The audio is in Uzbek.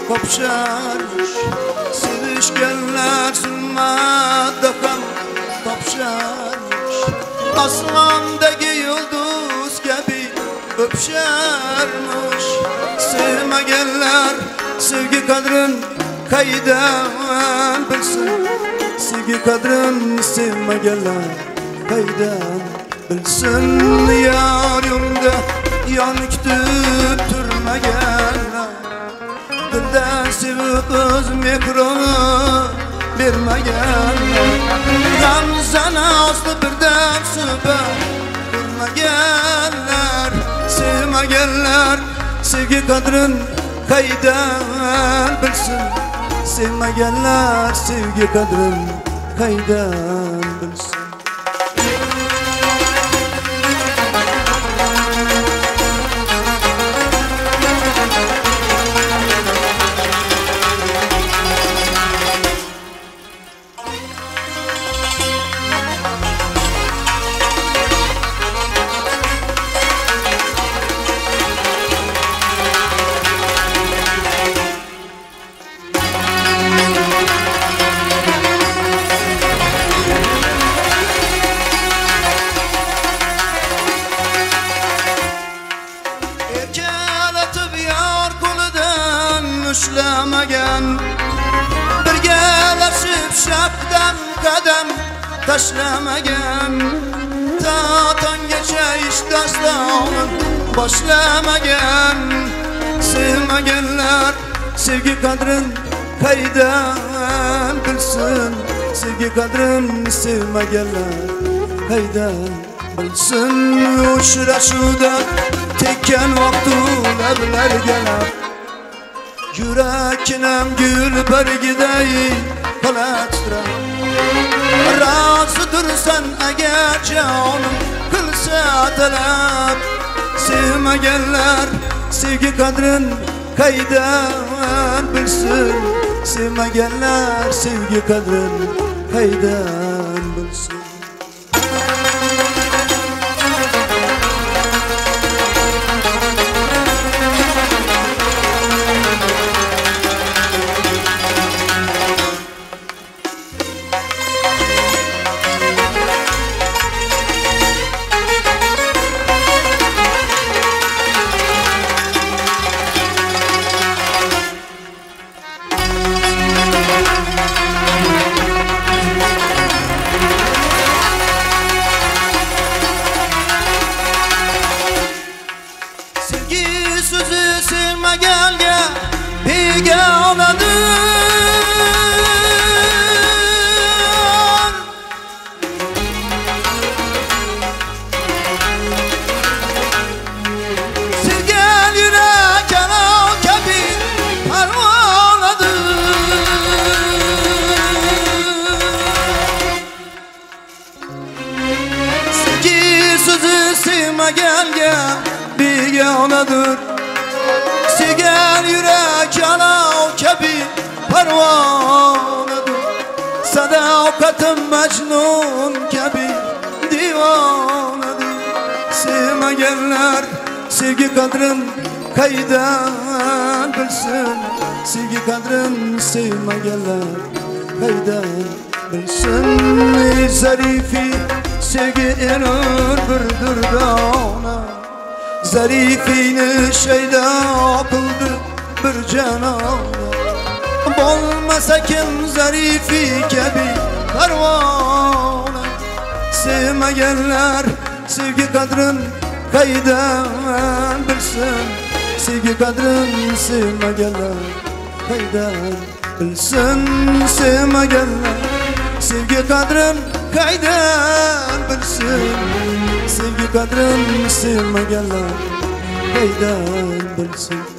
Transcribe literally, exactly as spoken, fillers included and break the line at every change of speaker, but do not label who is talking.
kopsharmış. Sevishganlar zulmatda ham topsharmış. Osmondagi yulduz kabi öpsharmış. Sevmaganlar sevgi qadrin qaydan bilsin. Sevgi qadrin sevmaganlar qaydan bilsin. Yar yo'lda yon kutib turmaganlar, dildan sevib o'z mehroni bermaganlar, g'amzani osti birdan supa ko'rmaganlar. Sevmaganlar sevgi qadrin qaydan bilsin. Sevmaganlar sevgi qadrin qaydan bilsin. Ushlamagan, birgalashib shafdan qadam tashlamagan, ta tonggacha ish dastloni boshlamagan. Sevmaganlar sevgi qadrin qaydan bilsin. Sevgi qadrin sevmaganlar qaydan bilsin. Uchrashuvda tekkan vaqtu lablarga lab, yuraknam gul bargiday qalattirar. Rozi tursan agar jonim qilsa talab. Sevmaganlar sevgi qadrin qaydan bilsin. Sevmaganlar sevgi qadrin qaydan bilsin. Sevmaganga begonadir. Sevgan yurak olov kabi parvonadir. Sevgi so'zi sevmaganga begonadir. Sevgan yurak olov kabi parvonadir. Sadoqatim majnun kabi divonadir. Sevmaganlar sevgi qadrin qaydan bilsin. Sevgi qadrin sevmaganlar qaydan bilsin. Zarifi sevgi erur bir durdona, zarifini shaydo qildi bir janona. Bo'lmasa kim zarifi kabi parvona. Sevmaganlar sevgi qadrin qaydan bilsin. Sevgi qadrin sevmaganlar qaydan bilsin. Sevmaganlar sevgi qadrin qaydan bilsin. Sevgi qadrin sevmaganlar qaydan bilsin.